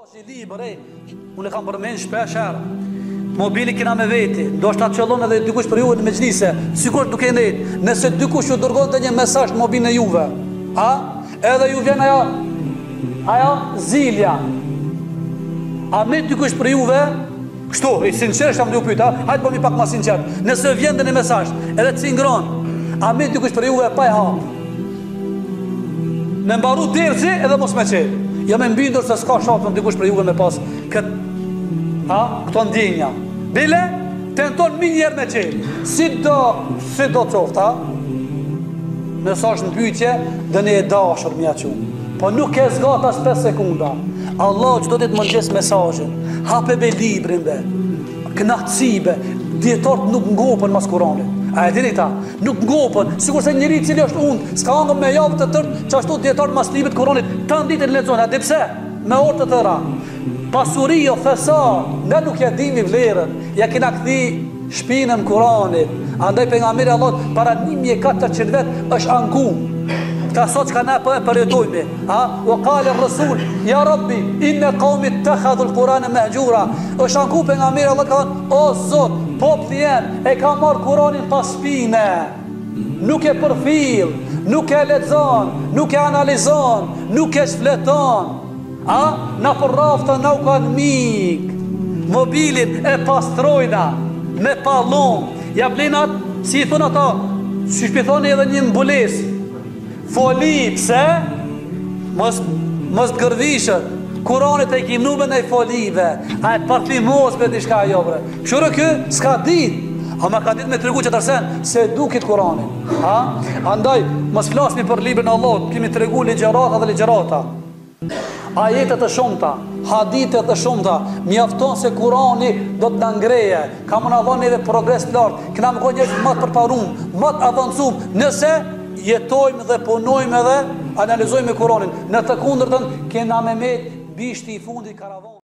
Si libër, unë e kam përmend shpesh herë. Mobili kena me veti, do shta qëllon edhe dikush për juve në mexhlise, sikur duke ndejt, nëse dikush ju dërgon të një mesazh në mobilin e juve, edhe ju vjen ajo zilja. A me dikush për juve, kështu, i sinqerisht jam t'ju pyet, hajtë po mi pak ma sinqert, nëse vjen dhe një mesazh, edhe të cingron, a me dikush për juve pa e hap. Me mbaru derzi edhe mos me qenë. Jam e mbindur se s'ka shapën dikush për juve me pas këto ndjenja. Bile, tenton mi njerë me qenë. Si do qofta, nësa është në pyetje, dhe ne e dashër mja qunë. Po nuk e zgat as 5 sekunda. Allah që do të të mëngjes mesazhin, hape be librin be, knacibe, djetarët nuk ngopën mas Kuranit. A e dini ta? Nuk ngopën, sikur se njëri cili është unë, s'ka angëm me javë të tërë, që ashtu djetarët mas librit Kuranit, të nditin lexojnë, a di pse? Me orë të tëra. Pasurio, thesar, ne nuk ja dimi vlerën, ja kena këthi shpinën Kuranit. Andaj pejgamberi Allah para 1400 vetë është ankum. Ka sot që ka ne përjetojme. O kale rësul, ja rabbi, inne qaumit të khadhu l'Kurane mehgjura. është anku pejgamberi Allah ka thënë, o Zot, popli jem e ka marrë Kuranin pas shpine. Nuk e përfil, nuk e lexon, nuk e analizon, nuk e shfleton. Na përrafta na u kanë mik. Mobilin e pastrojna me pallon. Ja blenat, si i thonë ata, si shpithoni edhe një mbules. Foli, pse? Mos gërvishët. Kuranit e kim nume në i folive. A e partimos me t'i shka jobre. Shurë kë, s'ka dit. A ma ka dit me të regu që tërsen, se dukit Kuranin. Andaj, mos flasmi për librin Allah, kemi të regu ligjerata dhe ligjerata. Ajetet e shumëta, haditet e shumëta, mjafton se Kurani do të ngreje, ka më në dhoni edhe progres të lartë, këna më kohë njështë më të përparum, më të avancum, nëse jetojmë dhe punojmë edhe analizojmë Kuranin. Në të kundërtën, kena me bishti i fundit karavan.